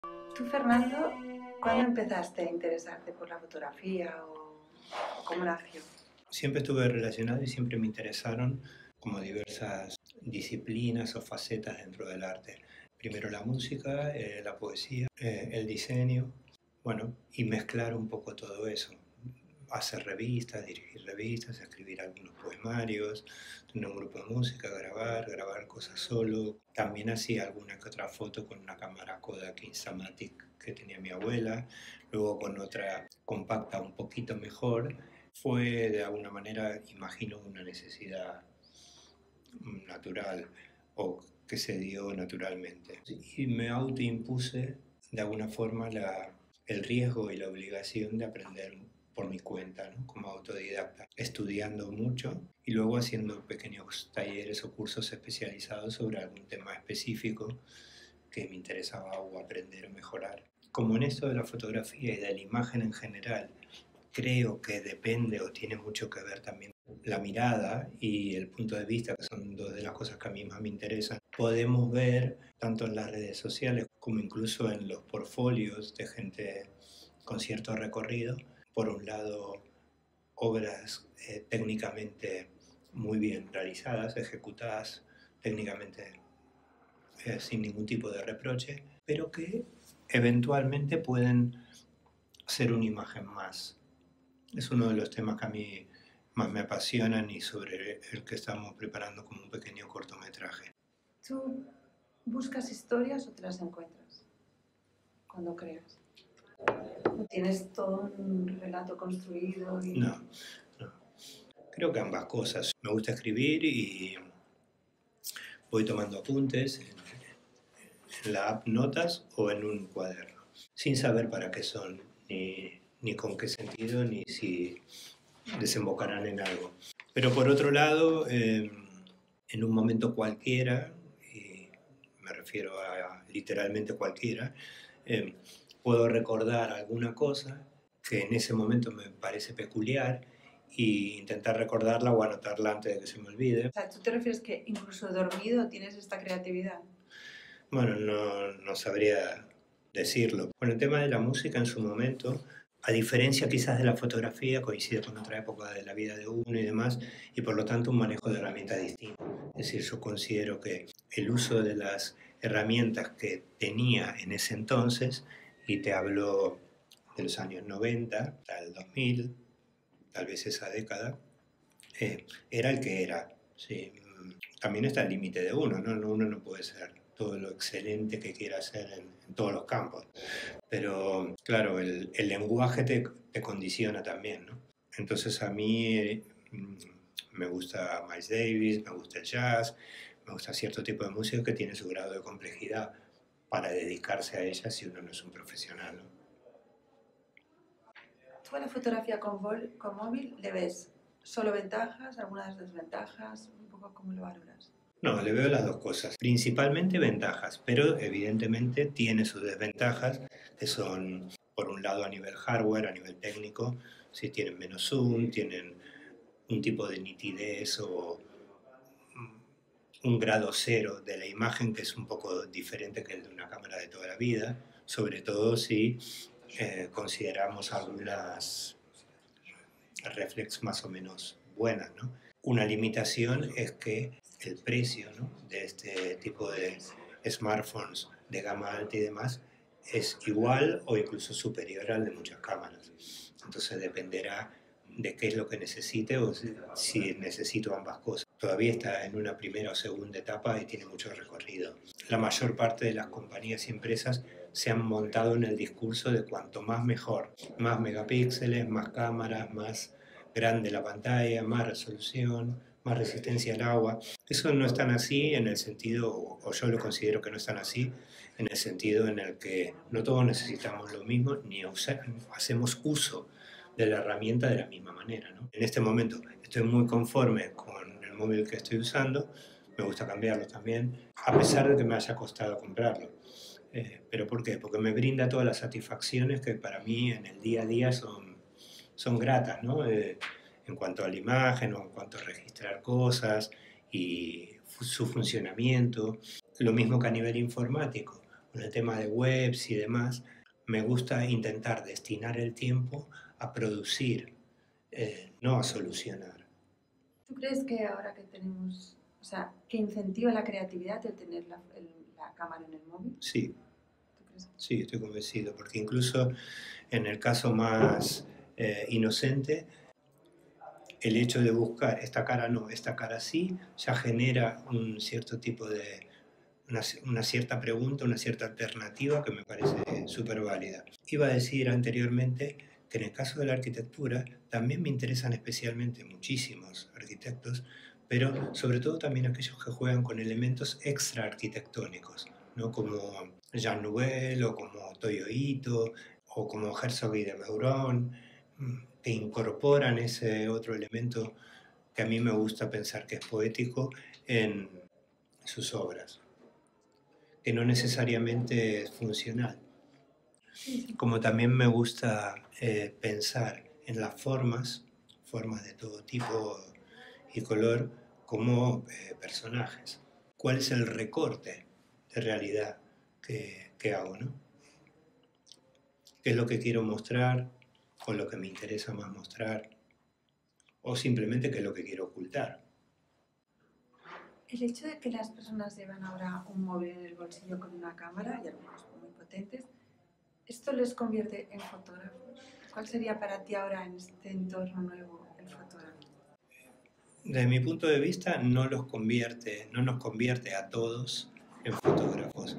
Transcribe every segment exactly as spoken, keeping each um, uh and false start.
Tú, Fernando, ¿cuándo empezaste a interesarte por la fotografía o, o cómo nació? Siempre estuve relacionado y siempre me interesaron como diversas disciplinas o facetas dentro del arte. Primero la música, eh, la poesía, eh, el diseño, bueno, y mezclar un poco todo eso. Hacer revistas, dirigir revistas, escribir algunos poemarios, tener un grupo de música, grabar, grabar cosas solo. También hacía alguna que otra foto con una cámara Kodak Instamatic que tenía mi abuela, luego con otra compacta un poquito mejor. Fue de alguna manera, imagino, una necesidad natural o que se dio naturalmente. Y me autoimpuse de alguna forma la, el riesgo y la obligación de aprender por mi cuenta, ¿no? Como autodidacta, estudiando mucho y luego haciendo pequeños talleres o cursos especializados sobre algún tema específico que me interesaba o aprender o mejorar. Como en esto de la fotografía y de la imagen en general, creo que depende o tiene mucho que ver también la mirada y el punto de vista, que son dos de las cosas que a mí más me interesan. Podemos ver, tanto en las redes sociales como incluso en los portfolios de gente con cierto recorrido, por un lado, obras eh, técnicamente muy bien realizadas, ejecutadas técnicamente eh, sin ningún tipo de reproche, pero que eventualmente pueden ser una imagen más. Es uno de los temas que a mí más me apasionan y sobre el que estamos preparando como un pequeño cortometraje. ¿Tú buscas historias o te las encuentras cuando creas? ¿O tienes todo un relato construido? Y... No, no. Creo que ambas cosas. Me gusta escribir y voy tomando apuntes en, en la app Notas o en un cuaderno, sin saber para qué son, ni, ni con qué sentido, ni si desembocarán en algo. Pero por otro lado, eh, en un momento cualquiera, y me refiero a literalmente cualquiera, eh, puedo recordar alguna cosa que en ese momento me parece peculiar e intentar recordarla o anotarla antes de que se me olvide. O sea, ¿tú te refieres que incluso dormido tienes esta creatividad? Bueno, no, no sabría decirlo. Con el tema de la música en su momento, a diferencia quizás de la fotografía, coincide con otra época de la vida de uno y demás, y por lo tanto un manejo de herramientas distinto. Es decir, yo considero que el uso de las herramientas que tenía en ese entonces, y te hablo de los años noventa, al dos mil, tal vez esa década, eh, era el que era. Sí. También está el límite de uno, ¿no? Uno no puede ser todo lo excelente que quiera hacer en, en todos los campos. Pero claro, el, el lenguaje te, te, condiciona también, ¿no? Entonces a mí eh, me gusta Miles Davis, me gusta el jazz, me gusta cierto tipo de música que tiene su grado de complejidad para dedicarse a ella si uno no es un profesional, ¿no? ¿Tú a la fotografía con, vol, con móvil le ves solo ventajas, algunas desventajas? Un poco, ¿cómo lo valoras? No, le veo las dos cosas. Principalmente ventajas, pero evidentemente tiene sus desventajas, que son, por un lado, a nivel hardware, a nivel técnico, si tienen menos zoom, tienen un tipo de nitidez o un grado cero de la imagen que es un poco diferente que el de una cámara de toda la vida, sobre todo si eh, consideramos algunas reflex más o menos buenas, ¿no? Una limitación es que el precio, ¿no?, de este tipo de smartphones de gama alta y demás es igual o incluso superior al de muchas cámaras. Entonces dependerá de qué es lo que necesite o si, si necesito ambas cosas. Todavía está en una primera o segunda etapa y tiene mucho recorrido. La mayor parte de las compañías y empresas se han montado en el discurso de cuanto más mejor, más megapíxeles, más cámaras, más grande la pantalla, más resolución, más resistencia al agua. Eso no es tan así en el sentido, o yo lo considero que no es tan así, en el sentido en el que no todos necesitamos lo mismo ni usa, hacemos uso de la herramienta de la misma manera, ¿no? En este momento estoy muy conforme con el móvil que estoy usando, me gusta cambiarlo también, a pesar de que me haya costado comprarlo. Eh, ¿Pero por qué? Porque me brinda todas las satisfacciones que para mí en el día a día son, son gratas, ¿no? Eh, en cuanto a la imagen o en cuanto a registrar cosas y su funcionamiento. Lo mismo que a nivel informático. con el tema de webs y demás, me gusta intentar destinar el tiempo a producir, eh, no a solucionar. ¿Tú crees que ahora que tenemos, o sea, que incentiva la creatividad el tener la, el, la cámara en el móvil? Sí, ¿Tú crees? sí, estoy convencido, porque incluso en el caso más eh, inocente, el hecho de buscar esta cara no, esta cara sí, ya genera un cierto tipo de, una, una cierta pregunta, una cierta alternativa que me parece súper válida. Iba a decir anteriormente que en el caso de la arquitectura también me interesan especialmente muchísimos arquitectos, pero sobre todo también aquellos que juegan con elementos extra arquitectónicos, ¿no? Como Jean Nouvel o como Toyo Ito o como Herzog y de Meuron, que incorporan ese otro elemento que a mí me gusta pensar que es poético en sus obras, que no necesariamente es funcional. Sí, sí. Como también me gusta eh, pensar en las formas, formas de todo tipo y color, como eh, personajes. ¿Cuál es el recorte de realidad que, que hago, ¿no? ¿Qué es lo que quiero mostrar o lo que me interesa más mostrar? O simplemente qué es lo que quiero ocultar. El hecho de que las personas llevan ahora un móvil en el bolsillo con una cámara y algunos muy potentes, ¿esto les convierte en fotógrafos? ¿Cuál sería para ti ahora en este entorno nuevo el fotógrafo? Desde mi punto de vista, no los convierte, no nos convierte a todos en fotógrafos.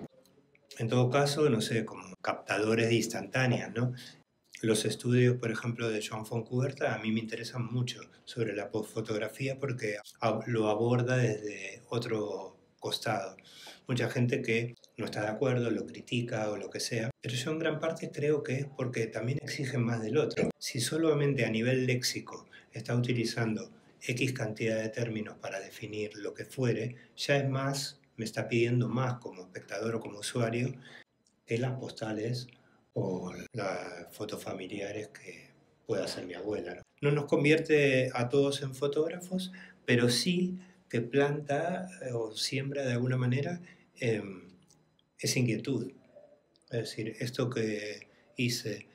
En todo caso, no sé, como captadores de instantáneas, ¿no? Los estudios, por ejemplo, de Joan Fontcuberta a mí me interesan mucho sobre la fotografía porque lo aborda desde otro costado. Mucha gente que no está de acuerdo, lo critica o lo que sea, pero yo en gran parte creo que es porque también exigen más del otro. Si solamente a nivel léxico está utilizando X cantidad de términos para definir lo que fuere, ya es más, me está pidiendo más como espectador o como usuario que las postales o las fotos familiares que pueda hacer mi abuela, ¿no? No nos convierte a todos en fotógrafos, pero sí que planta eh, o siembra de alguna manera eh, esa inquietud. Es decir, esto que hice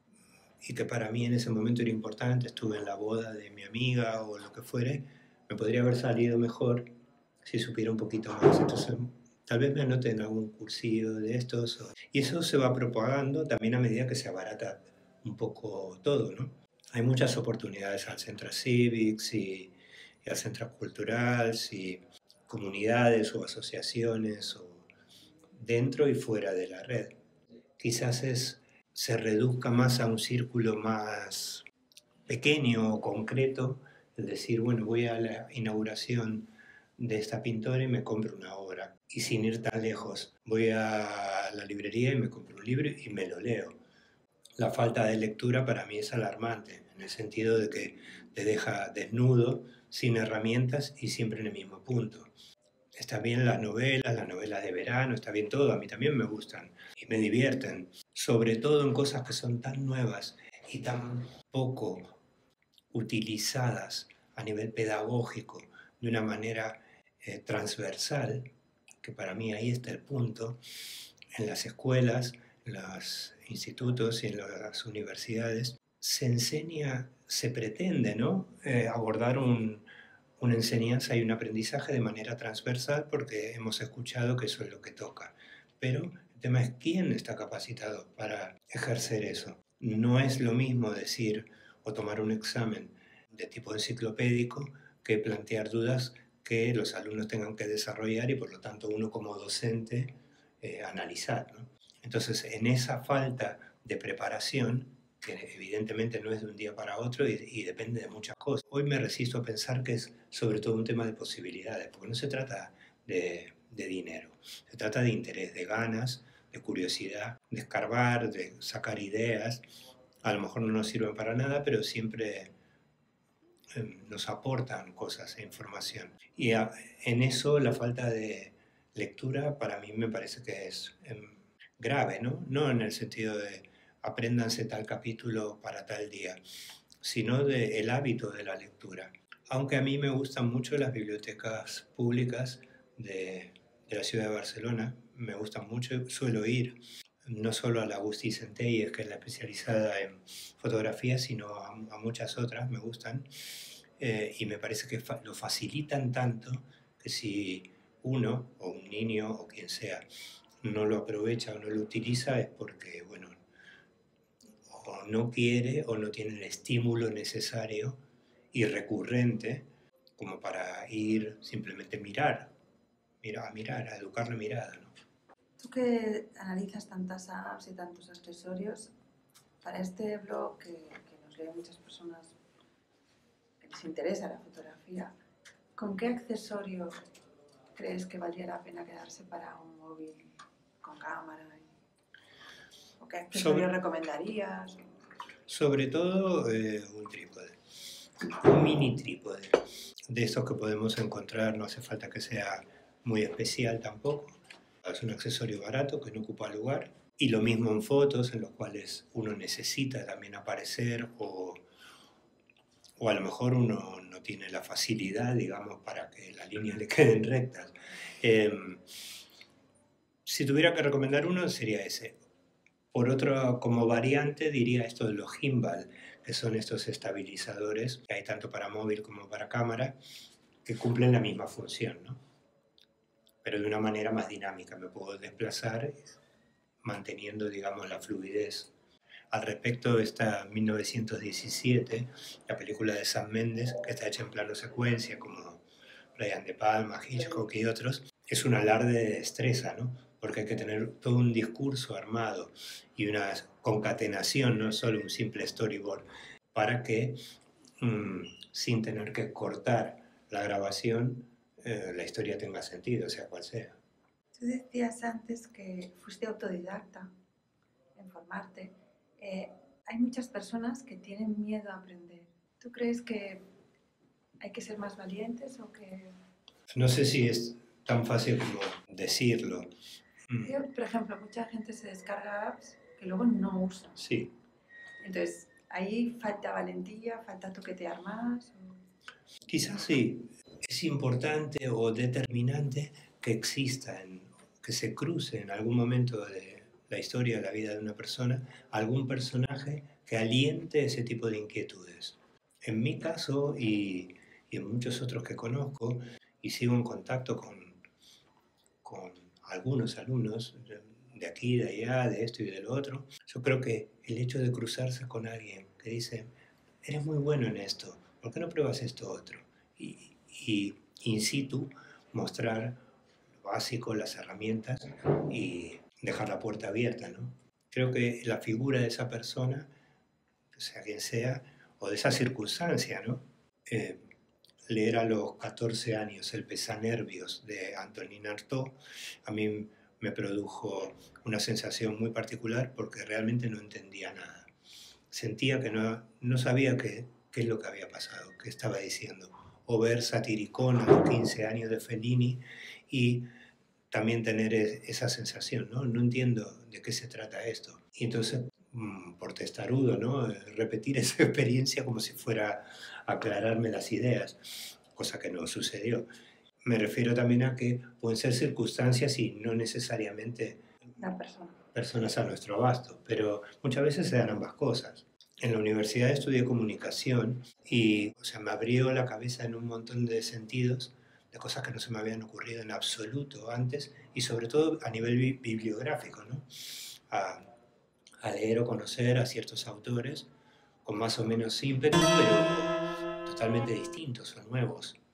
y que para mí en ese momento era importante, estuve en la boda de mi amiga o lo que fuere, me podría haber salido mejor si supiera un poquito más. Entonces, tal vez me anote en algún cursillo de estos. O... Y eso se va propagando también a medida que se abarata un poco todo, ¿no? Hay muchas oportunidades al Centro Civics y, y al Centro Cultural, y comunidades o asociaciones o dentro y fuera de la red. Quizás es, se reduzca más a un círculo más pequeño o concreto, el decir, bueno, voy a la inauguración de esta pintora y me compro una obra. Y sin ir tan lejos, voy a la librería y me compro un libro y me lo leo. La falta de lectura para mí es alarmante, en el sentido de que te deja desnudo, sin herramientas y siempre en el mismo punto. Está bien las novelas, las novelas de verano, está bien todo, a mí también me gustan y me divierten, sobre todo en cosas que son tan nuevas y tan poco utilizadas a nivel pedagógico de una manera eh, transversal, que para mí ahí está el punto, en las escuelas, en los institutos y en las universidades, se enseña, se pretende, ¿no? Eh, abordar un, una enseñanza y un aprendizaje de manera transversal porque hemos escuchado que eso es lo que toca. Pero el tema es quién está capacitado para ejercer eso. No es lo mismo decir o tomar un examen de tipo enciclopédico que plantear dudas que los alumnos tengan que desarrollar y por lo tanto uno como docente eh, analizar, ¿no? Entonces, en esa falta de preparación, que evidentemente no es de un día para otro y, y depende de muchas cosas. Hoy me resisto a pensar que es sobre todo un tema de posibilidades, porque no se trata de, de dinero, se trata de interés, de ganas, de curiosidad, de escarbar, de sacar ideas. A lo mejor no nos sirven para nada, pero siempre eh, nos aportan cosas e información. Y a, en eso la falta de lectura para mí me parece que es eh, grave, ¿no? No en el sentido de apréndanse tal capítulo para tal día, sino del hábito de la lectura. Aunque a mí me gustan mucho las bibliotecas públicas de, de la ciudad de Barcelona, me gustan mucho, suelo ir no solo a la Agustí Centelles, que es la especializada en fotografía, sino a, a muchas otras, me gustan, eh, y me parece que fa lo facilitan tanto que si uno, o un niño, o quien sea, no lo aprovecha o no lo utiliza es porque, bueno, o no quiere o no tiene el estímulo necesario y recurrente como para ir simplemente mirar, mira, a mirar, a educar la mirada, ¿no? Tú que analizas tantas apps y tantos accesorios, para este blog que, que nos leen muchas personas que les interesa la fotografía, ¿con qué accesorio crees que valdría la pena quedarse para un móvil con cámara? ¿O qué accesorio Sobre, recomendarías? sobre todo eh, un trípode, un mini trípode, de estos que podemos encontrar, no hace falta que sea muy especial tampoco. Es un accesorio barato que no ocupa lugar. Y lo mismo en fotos en los cuales uno necesita también aparecer o, o a lo mejor uno no tiene la facilidad, digamos, para que las líneas le queden rectas. Eh, si tuviera que recomendar uno sería ese. Por otro, como variante diría esto de los gimbal, que son estos estabilizadores que hay tanto para móvil como para cámara, que cumplen la misma función, ¿no? Pero de una manera más dinámica. Me puedo desplazar manteniendo, digamos, la fluidez. Al respecto está mil novecientos diecisiete, la película de Sam Mendes, que está hecha en plano secuencia, como Brian De Palma, Hitchcock y otros. Es un alarde de destreza, ¿no? Porque hay que tener todo un discurso armado y una concatenación, no solo un simple storyboard, para que, mmm, sin tener que cortar la grabación, eh, la historia tenga sentido, sea cual sea. Tú decías antes que fuiste autodidacta en formarte. Eh, hay muchas personas que tienen miedo a aprender. ¿Tú crees que hay que ser más valientes o que...? No sé si es tan fácil como decirlo. Yo, por ejemplo, mucha gente se descarga apps que luego no usa. Sí. Entonces, ahí falta valentía, falta toquetear más. O... Quizás sí. Es importante o determinante que exista, en, que se cruce en algún momento de la historia, de la vida de una persona, algún personaje que aliente ese tipo de inquietudes. En mi caso y, y en muchos otros que conozco, y sigo en contacto con, con algunos alumnos de aquí, de allá, de esto y de lo otro, yo creo que el hecho de cruzarse con alguien que dice, eres muy bueno en esto, ¿por qué no pruebas esto otro? Y, y in situ mostrar lo básico, las herramientas y dejar la puerta abierta, ¿no? Creo que la figura de esa persona, sea quien sea, o de esa circunstancia, ¿no? Eh, leer a los catorce años El Pesanervios de Antonin Artaud, a mí me produjo una sensación muy particular porque realmente no entendía nada. Sentía que no, no sabía qué, qué es lo que había pasado, qué estaba diciendo. O ver Satiricón a los quince años de Fellini y también tener esa sensación, ¿no? No entiendo de qué se trata esto. Y entonces, por testarudo, ¿no? Repetir esa experiencia como si fuera a aclararme las ideas, cosa que no sucedió. Me refiero también a que pueden ser circunstancias y no necesariamente la persona. personas a nuestro abasto, pero muchas veces se dan ambas cosas. En la universidad estudié comunicación y, o sea, me abrió la cabeza en un montón de sentidos, de cosas que no se me habían ocurrido en absoluto antes, y sobre todo a nivel bi bibliográfico, ¿no? A, a leer o conocer a ciertos autores con más o menos ímpetu, pero totalmente distintos o nuevos.